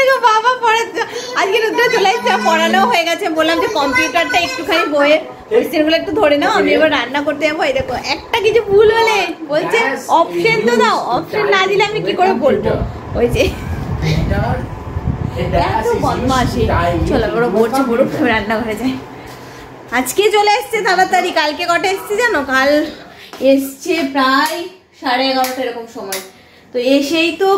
দেখো বাবা পড়ে আজকে রুদ্র চলে এসেছে, পড়ানো হয়ে গেছে। বললাম যে কম্পিউটারটা একটুখানি বইয়ে কোয়েশ্চেনগুলো একটু ধরে নাও, আমি এবার রান্না করতে যাবো। এই দেখো একটা কিছু ভুল হলে বলছে অপশন তো দাও, অপশন না দিলে আমি কি করে বলবো। ওই যে এত বদমাশি। চলো বড় বলছে বড় রান্নাঘরে যাই। আজকে চলে এসছে তাড়াতাড়ি, কালকে কটা এসছে জানো? কাল এসছে প্রায় 11:30 এরকম সময়। তো এসেই তো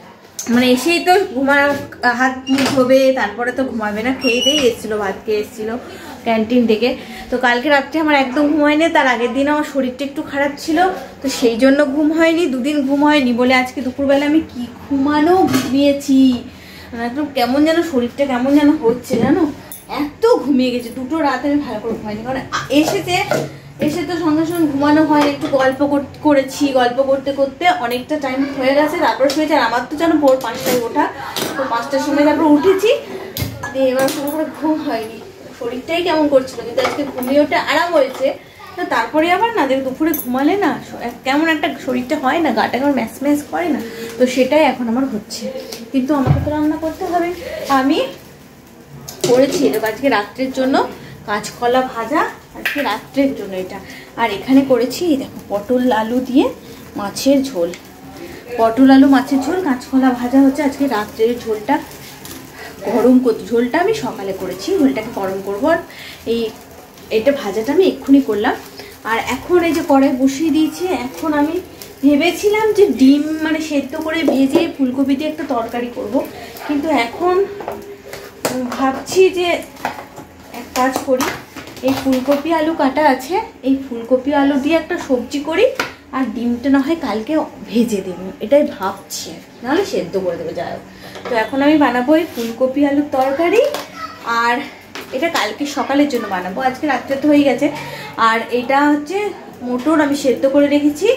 ঘুমার হাত মুখ ধোবে, তারপরে তো ঘুমাবে না, খেয়ে দিয়ে এসেছিলো, ভাত খেয়ে এসেছিলো ক্যান্টিন থেকে। তো কালকে রাত্রে আমার একদম ঘুম হয়নি, তার আগের দিন আমার শরীরটা একটু খারাপ ছিল, তো সেই জন্য ঘুম হয়নি, দুদিন ঘুম হয়নি বলে আজকে দুপুরবেলা আমি কি ঘুমিয়েছি, একদম কেমন যেন শরীরটা কেমন যেন হচ্ছে জানো, এত ঘুমিয়ে গেছে। দুটো রাত আমি ভালো করে ঘুমাইনি, কারণ এসে তো সঙ্গে সঙ্গে ঘুমানো হয়, একটু গল্প করেছি, গল্প করতে করতে অনেকটা টাইম হয়ে গেছে, তারপর শুয়েছি। আর আমার তো জানো ভোর 5টায় ওঠা, তো 5টার সময় তারপর উঠেছি, এবার কোনো করে ঘুম হয়নি, শরীরটাই কেমন করছিল, কিন্তু আজকে ঘুমিয়ে ওঠে আরাম হয়েছে। তারপরে আবার না দেখ দুপুরে ঘুমালে না কেমন একটা শরীরটা হয় না, গাটা কেমন ম্যাচ ম্যাচ করে না, তো সেটাই এখন আমার হচ্ছে। কিন্তু আমাকে তো রান্না করতে হবে। আমি করেছি এটা আজকে রাত্রের জন্য কাঁচকলা ভাজা, আজকে রাত্রের জন্য এটা। আর এখানে করেছি দেখো পটল আলু দিয়ে মাছের ঝোল, পটল আলু মাছের ঝোল, কাঁচকলা ভাজা হচ্ছে আজকে রাত্রের ঝোলটা গরম করতে। ঝোলটা আমি সকালে করেছি, ঝোলটাকে গরম করবো। আর এটা ভাজাটা আমি এক্ষুনি করলাম। আর এখন এই যে কড়াই বসিয়ে দিয়েছি, এখন আমি ভেবেছিলাম যে ডিম মানে সেদ্ধ করে ভেজে ফুলকপি দিয়ে একটা তরকারি করব, কিন্তু এখন ভাবছি যে এক কাজ করি, এই ফুলকপি আলু কাটা আছে, এই ফুলকপি আলু দিয়ে একটা সবজি করি, আর ডিমটা না হয় কালকে ভেজে দেবো, এটাই ভাবছি, নাহলে সেদ্ধ করে দেবো যাই হোক। তো এখন আমি বানাবো এই ফুলকপি আলুর তরকারি, আর এটা কালকে সকালের জন্য বানাবো, আজকে রাত্রে তো হয়ে গেছে। আর এটা হচ্ছে মটর আমি সেদ্ধ করে রেখেছি,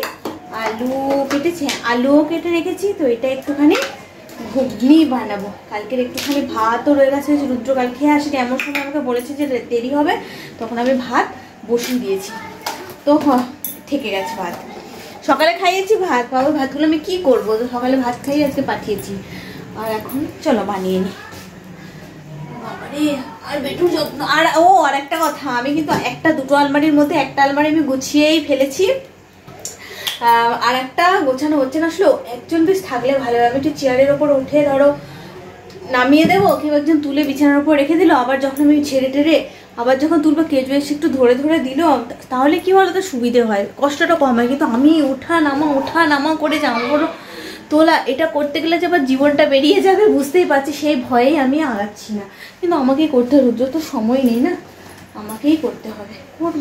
আলুও কেটে রেখেছি, তো এটা একটুখানি ঘুগনি বানাবো। কালকের একটুখানি ভাতও রয়ে গেছে, রুদ্র কাল খেয়ে আসে, এমন সময় আমাকে বলেছে যে দেরি হবে, তখন আমি ভাত বসিয়ে দিয়েছি, তো থেকে গেছে ভাত। সকালে খাইয়েছি বাবা ভাতগুলো আমি কি করবো, তো সকালে ভাত খাইয়ে আজকে পাঠিয়েছি। আর এখন চলো বানিয়ে নি। বাবারে আর বেটুর যত্ন। আর একটা কথা, আমি কিন্তু দুটো আলমারির মধ্যে একটা আলমারি আমি গুছিয়েই ফেলেছি, আর একটা গোছানো হচ্ছে না। আসলে একজন বেশ থাকলে ভালো হবে, একটু চেয়ারের ওপর উঠে ধরো নামিয়ে দেবো, কেউ একজন তুলে বিছানার উপর রেখে দিল, আবার যখন আমি ঝেড়ে টেরে আবার যখন তুলবো কেউ এসে একটু ধরে ধরে দিল, তাহলে কি বলো তো সুবিধে হয়, কষ্টটা কম হয়। কিন্তু আমি ওঠা নামা করে জামাগুলো তোলা, এটা করতে গেলে যে আবার জীবনটা বেরিয়ে যাবে বুঝতেই পারছি, সেই ভয়েই আমি আগাচ্ছি না। কিন্তু আমাকেই করতে হবে, রুদ্র তো সময় নেই না, আমাকেই করতে হবে,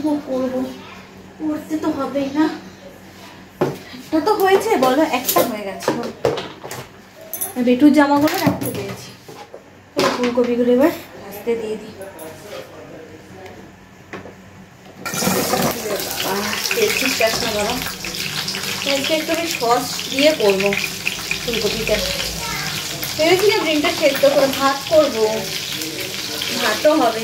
করতে তো হবেই না। একটা তো হয়েছে বলো, একটা হয়ে গেছে, বেটুর জামাগুলো রাখতে পেরেছি। ফুলকপিগুলো এবার ভাজতে দিয়ে দিই। একটু আমি সস দিয়ে করবো ফুলকপিটা, ভেবেছিলাম ডিমটা সেদ্ধ করে ভাত করবো, ভাতও হবে।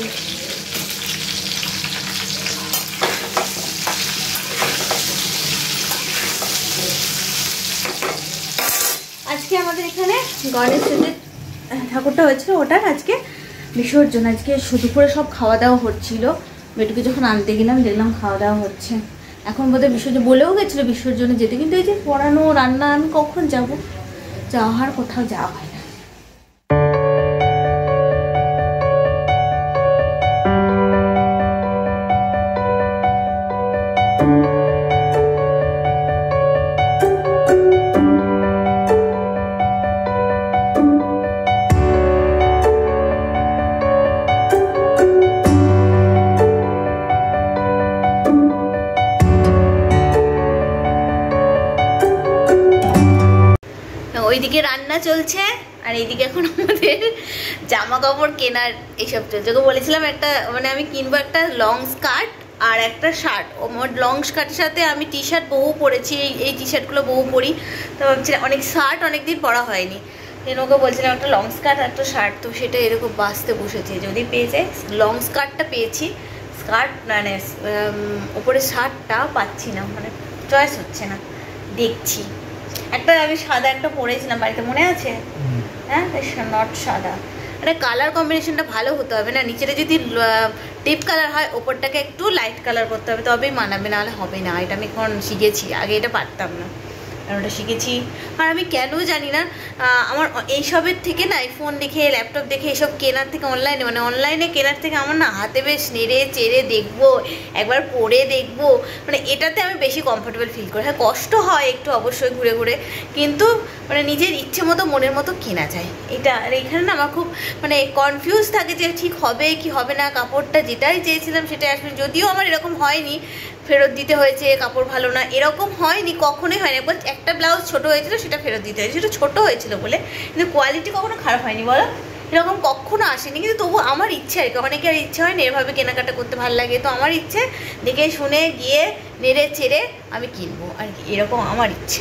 আজকে আমাদের এখানে গণেশের ঠাকুরটা হয়েছিল, ওটার আজকে বিসর্জন। আজকে দুপুরে সব খাওয়া দাওয়া হচ্ছিল, বেটুকে যখন আনতে গেলাম দেখলাম খাওয়া দাওয়া হচ্ছে। এখন বোধহয় বিসর্জন বলেও গেছিলো বিসর্জনে যেতে, কিন্তু এই যে পড়ানো রান্না আমি কখন যাওয়ার কোথাও যাওয়া হয় না। ওইদিকে রান্না চলছে, আর এইদিকে এখন আমাদের জামা কাপড় কেনার এইসব চলছে। ওকে বলেছিলাম একটা মানে আমি কিনবো একটা লং স্কার্ট আর একটা শার্ট। ও লং স্কার্টের সাথে আমি টি শার্ট বহু পরেছি, এই টি শার্টগুলো বহু পরি, তো ভাবছিলাম অনেক শার্ট অনেকদিন পরা হয়নি, দেন ওকে বলছিলাম একটা লং স্কার্ট আর একটা শার্ট। তো সেটা এরকম বাঁচতে বসেছে, যদি পেয়ে যায়। লং স্কার্টটা পেয়েছি, স্কার্ট মানে ওপরে শার্টটা পাচ্ছি না, মানে চয়েস হচ্ছে না, দেখছি। একটা আমি সাদা একটা পরেছিলাম বাড়িতে, মনে আছে? হ্যাঁ, নট সাদা, মানে কালার কম্বিনেশনটা ভালো হতে হবে না, নিচেটা যদি ডিপ কালার হয় ওপরটাকে একটু লাইট কালার করতে হবে, তবেই মানাবে, নাহলে হবে না। এটা আমি এখন শিখেছি, আগে এটা পারতাম না, কারণ ওটা শিখেছি। আর আমি কেন জানি না, আমার এইসবের থেকে না, এই ফোন দেখে ল্যাপটপ দেখে এসব কেনার থেকে অনলাইনে, মানে অনলাইনে কেনার থেকে আমার না হাতে বেশ নেড়ে চেড়ে দেখবো, একবার পরে দেখবো, মানে এটাতে আমি বেশি কমফোর্টেবল ফিল করি। হ্যাঁ, কষ্ট হয় একটু অবশ্যই ঘুরে ঘুরে, কিন্তু মানে নিজের ইচ্ছে মতো মনের মতো কেনা যায় এটা। আর এইখানে না আমার খুব মানে কনফিউজ থাকে যে ঠিক হবে কি হবে না, কাপড়টা যেটাই চেয়েছিলাম সেটাই আসলে, যদিও আমার এরকম হয়নি ফেরত দিতে হয়েছে, কাপড় ভালো না এরকম হয়নি, কখনোই হয়নি। একবার একটা ব্লাউজ ছোটো হয়েছিল, সেটা ফেরত দিতে হয়েছে, সেটা ছোটো হয়েছিল বলে, কিন্তু কোয়ালিটি কখনো খারাপ হয়নি বলো, এরকম কখনো আসেনি। কিন্তু তবু আমার ইচ্ছে আর কি, অনেকের ইচ্ছে হয় না এভাবে কেনাকাটা করতে ভালো লাগে, তো আমার ইচ্ছে দেখে শুনে গিয়ে নেড়ে চেড়ে আমি কিনবো আর কি, এরকম আমার ইচ্ছে।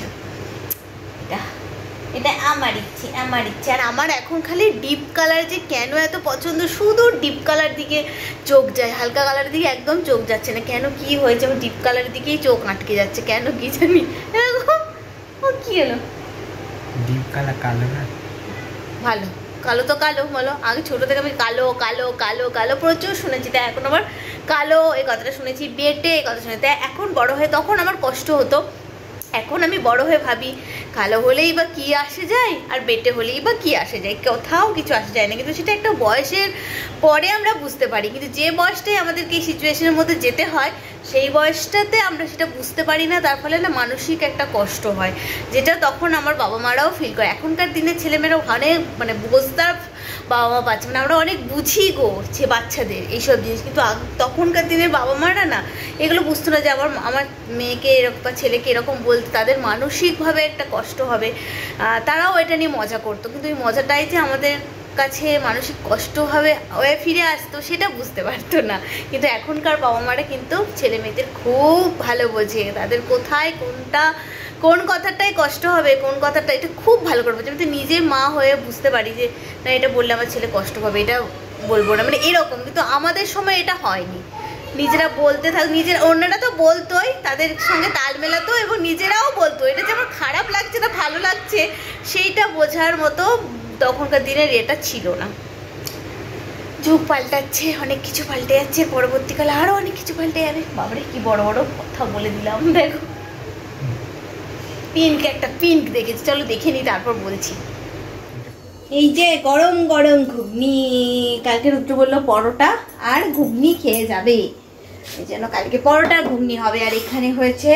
এটা আমার ইচ্ছে, আমার ইচ্ছে। আর আমার এখন খালি ডিপ কালার যে কেন এত পছন্দ, শুধু ডিপ কালার দিকে চোখ যায়, হালকা কালার দিকে একদম চোখ যাচ্ছে না, কেন কি হয়েছে, আমার ডিপ কালার দিকেই চোখ আটকে যাচ্ছে, কেন কি জানি এরকম। ও কি হলো, ডিপ কালার কালো না ভালো, কালো তো কালো বলো, আগে ছোটো থেকে আমি কালো কালো কালো কালো প্রচুর শুনেছি, তাই এখন আবার কালো এই কথাটা শুনেছি, বেটে এই কথা শুনেছি, তাই এখন বড় হয়ে তখন আমার কষ্ট হতো, এখন আমি বড় হয়ে ভাবি কালো হলেই বা কি আসে যায়, আর বেটে হলেই বা কি আসে যায়, কোথাও কিছু আসে যায় না, কিন্তু সেটা একটা বয়সের পরে আমরা বুঝতে পারি, কিন্তু যে বয়সটাই আমাদেরকে এই সিচুয়েশনের মধ্যে যেতে হয় সেই বয়সটাতে আমরা সেটা বুঝতে পারি না, তার ফলে না মানসিক একটা কষ্ট হয়, যেটা তখন আমার বাবা মারাও ফিল করে। এখনকার দিনের ছেলেমেয়েরা অনেক মানে বোঝদার বাবা মা পাচ্ছে, মানে আমরা অনেক বুঝি গো বাচ্চাদের এইসব জিনিস, কিন্তু তখনকার দিনের বাবা মারা না এগুলো বুঝতো না, যে আমার মেয়েকে এরকম বা ছেলেকে এরকম বলতে তাদের মানসিকভাবে একটা কষ্ট হবে, তারাও এটা নিয়ে মজা করতো, কিন্তু এই মজাটাই যে আমাদের কাছে মানসিক কষ্ট হবে হয়ে ফিরে আসতো সেটা বুঝতে পারতো না। কিন্তু এখনকার বাবা মারা কিন্তু ছেলে মেয়েদের খুব ভালো বোঝে, তাদের কোথায় কোন কথাটাই কষ্ট হবে, কোন কথাটা এটা খুব ভালো করে বোঝে। আমি তো নিজে মা হয়ে বুঝতে পারি যে না এটা বললে আমার ছেলে কষ্ট পাবে, এটা বলবো না, মানে এরকম। কিন্তু আমাদের সময় এটা হয়নি, নিজেরা বলতে নিজের অন্যরা তো বলতোই, তাদের সঙ্গে তাল মেলাতো এবং নিজেরাও বলতো, এটা যে আমার খারাপ লাগছে না ভালো লাগছে সেইটা বোঝার মতো তখনকার দিনের এটা ছিল না। যুগ পাল্টাচ্ছে, অনেক কিছু পাল্টে যাচ্ছে, পরবর্তীকালে আরও অনেক কিছু পাল্টে যাবে। বাবারে কি বড় বড় কথা বলে দিলাম, দেখো পিঙ্ক, একটা পিঙ্ক দেখেছি, চলো দেখে নিই তারপর বলছি। এই যে গরম গরম ঘুগনি, কালকে রুদ্র বললো পরোটা আর ঘুগনি খেয়ে যাবে, এই জন্য কালকে পরোটা ঘুগনি হবে। আর এখানে হয়েছে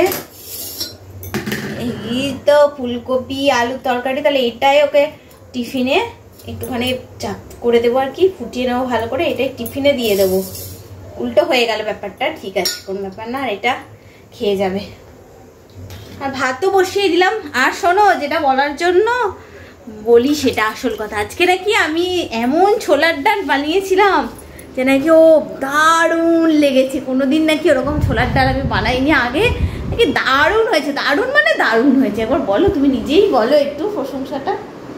এই তো ফুলকপি আলুর তরকারি, তাহলে এটাই ওকে টিফিনে একটুখানি চাপ করে দেবো আর কি, ফুটিয়ে নেবো ভালো করে, এটাই টিফিনে দিয়ে দেবো। উল্টো হয়ে গেল ব্যাপারটা, ঠিক আছে কোনো ব্যাপার না, আর এটা খেয়ে যাবে। আর ভাতও বসিয়ে দিলাম। আর শোনো, যেটা বলার জন্য বলি সেটা আসল কথা, আজকে নাকি আমি এমন ছোলার ডাল বানিয়েছিলাম যে নাকি ও দারুণ লেগেছে, কোনোদিন নাকি ওরকম ছোলার ডাল আমি বানাইনি আগে, নাকি দারুণ হয়েছে, দারুণ মানে দারুণ হয়েছে। একবার বলো, তুমি নিজেই বলো একটু প্রশংসাটা।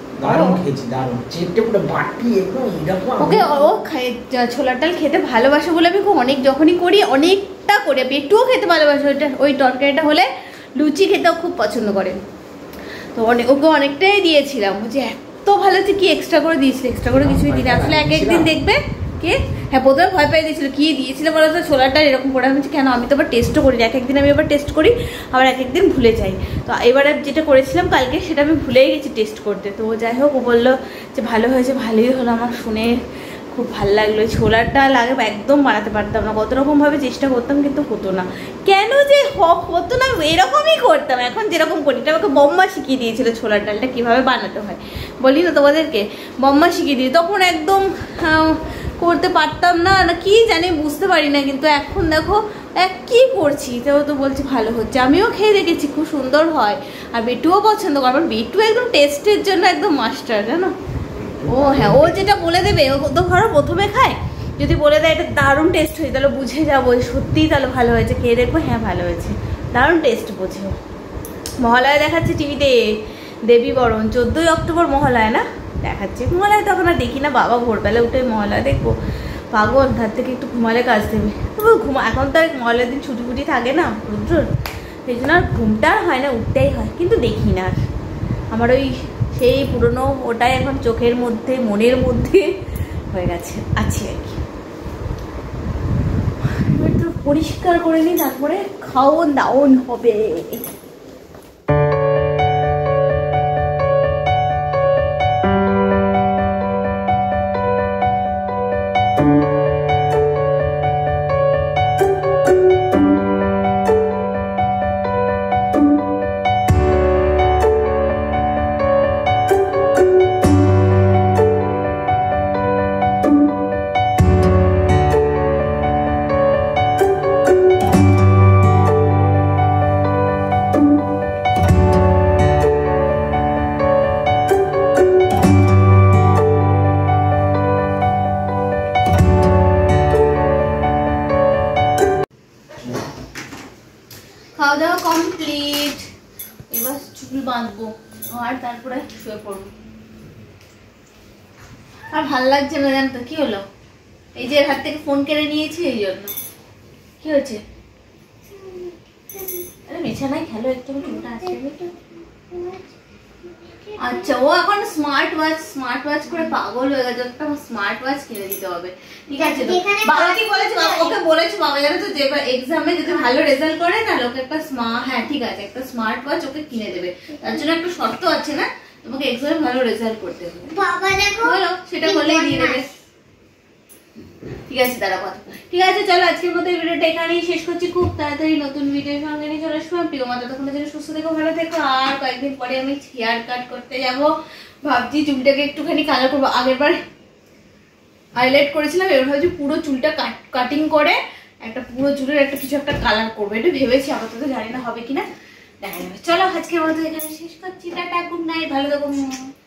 ওকে ও ছোলার ডাল খেতে ভালোবাসে বলে আমি অনেক যখনই করি অনেকটা করে, পেটুও খেতে ভালোবাসে ওইটা, ওই তরকারিটা হলে লুচি খেতেও খুব পছন্দ করে, তো ওকে অনেকটাই দিয়েছিলাম, যে এত ভালো হচ্ছে, কি এক্সট্রা করে দিয়েছিল, এক্সট্রা করে কিছুই দিন আসলে এক একদিন দেখবে কে, হ্যাঁ প্রথমে ভয় পেয়ে দিয়েছিল, কি দিয়েছিল বলো তো, ছোলাটা এরকম করে, আমি কেন, আমি তো আবার টেস্টও করি, এক একদিন আমি আবার টেস্ট করি, আবার এক একদিন ভুলে যাই, তো এবার যেটা করেছিলাম কালকে সেটা আমি ভুলেই গেছি টেস্ট করতে, তো যাই হোক ও বললো যে ভালো হয়েছে, ভালোই হলো, আমার শুনে খুব ভালো লাগলো। ছোলার ডাল আগে একদম বানাতে পারতাম না, কত রকমভাবে চেষ্টা করতাম কিন্তু হতো না, কেন যে হতো না, এরকমই করতাম, এখন যেরকম করি। এটা আমাকে বম্মা শিখিয়ে দিয়েছিল ছোলার ডালটা কীভাবে বানাতে হয়, বলি না তোমাদেরকে, বম্মা শিখিয়ে দিয়ে, তখন একদম করতে পারতাম না, না কি জানি বুঝতে পারি না, কিন্তু এখন দেখো কি করছি, তো বলছি ভালো হচ্ছে, আমিও খেয়ে দেখেছি খুব সুন্দর হয়, আর বেটুও পছন্দ করে, আমার বেটু একদম টেস্টের জন্য একদম মাস্টার, জানো। ও হ্যাঁ, ও যেটা বলে দেবে, ও তো ধরো প্রথমে খায়, যদি বলে দেয় এটা দারুণ টেস্ট হয়েছে, তাহলে বুঝে যাবো সত্যিই তাহলে ভালো হয়েছে, খেয়ে দেখবো হ্যাঁ ভালো হয়েছে, দারুণ টেস্ট বোঝে। মহালয়া দেখাচ্ছে টিভিতে, দেবী বরণ 14ই অক্টোবর মহালয়া না দেখাচ্ছে, মহালয়া তখন আর দেখি না, বাবা ভোরবেলা উঠে মহালয়া দেখবো, পাগল, ধার থেকে একটু ঘুমালে কাজ দেবে, তবু এখন তো আর মহালয়ার দিন ছুটি ফুটি থাকে না রুদ্রর, সেই জন্য আর ঘুমটা আর হয় না, উঠতেই হয়, কিন্তু দেখি না আর আমার ওই সেই পুরনো ওটাই এখন চোখের মধ্যে মনের মধ্যে হয়ে গেছে আছে আর কি। একটু পরিষ্কার করে নিই, তারপরে খাওন দাওন হবে। খাওয়া দাওয়া কমপ্লিট, এবার চুল বাঁধবো আর তারপরে শুয়ে পড়বো। আর ভাল লাগছে না জানতো কি হলো, এই যে হাত থেকে ফোন কেড়ে নিয়েছি এই জন্য। কি হয়েছে? আরে বিছানায় খেলো একটু, চুলটা আসবে। আচ্ছা, ও এখন স্মার্ট ওয়াচ করে পাগল হয়ে গেছে, একটা স্মার্ট ওয়াচ কিনে দিতে হবে। ঠিক আছে তো, বাবা কি বলেছে? ওকে বলেছে বাবা জানো তো, যে এক্সামে যদি ভালো রেজাল্ট করে তাহলে ওকে একটা হ্যাঁ ঠিক আছে, একটা স্মার্ট ওয়াচ ওকে কিনে দেবে। তার জন্য একটা শর্ত আছে না, তোমাকে এক্সামে ভালো রেজাল্ট করতে হবে। বাবা দেখো বলো, সেটা বলেই দিয়ে দেবে। ঠিক আছে দাঁড়া কথা। ঠিক আছে চলো, আজকের মতো এই ভিডিওটা এখানেই শেষ করছি। খুব তাড়াতাড়ি নতুন ভিডিওর সঙ্গে নিয়ে চলে আসবো। প্রিয়মা ততক্ষণের জন্য সুস্থ থেকো, ভালো থেকো। আর কয়েকদিন পরে আমি হেয়ার কাট করতে যাবো, ভাবছি চুলটাকে একটুখানি কালার করবো। আগেরবার হাইলাইট করেছিলাম, এবার ভাবছি পুরো চুলটা কাটিং করে একটা পুরো চুলের একটা কিছু একটা কালার করবো, এটা ভেবেছি। আপাতত জানি না হবে কিনা, দেখা যাবে। চলো আজকের মতো এখানে শেষ করছি। টাটা, গুড নাইট, ভালো থেকো।